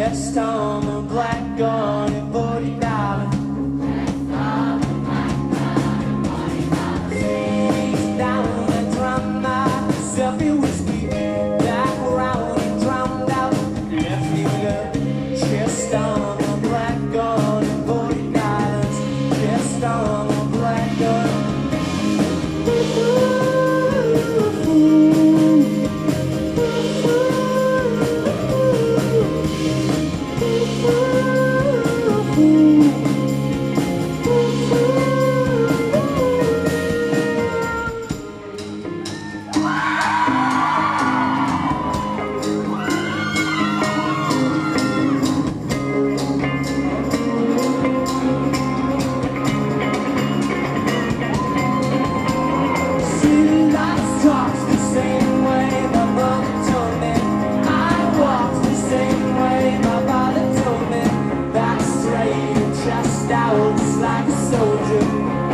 Just on a black gun at $40. Face down and drown myself in whiskey. Back around and drowned out. Left me with a chest on a black gun at $40. Chest on a black gun. Like a soldier,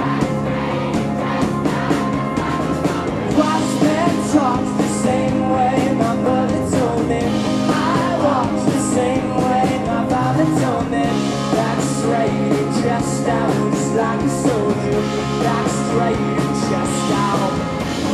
watch men talk the same way my mother told me. I walk the same way my father told me. Back straight and chest out, just like a soldier. Back straight and chest out.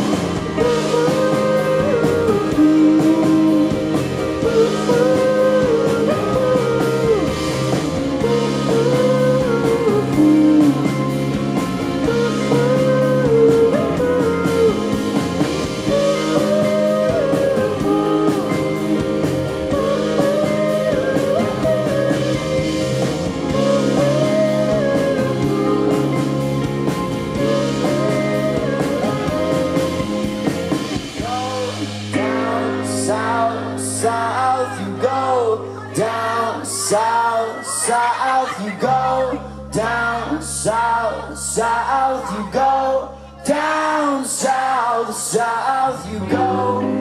South you go, down south, south you go, down south, south you go, down south, south you go.